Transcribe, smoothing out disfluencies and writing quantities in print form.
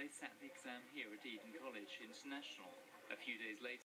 sat the exam here at Eden College International. A few days later,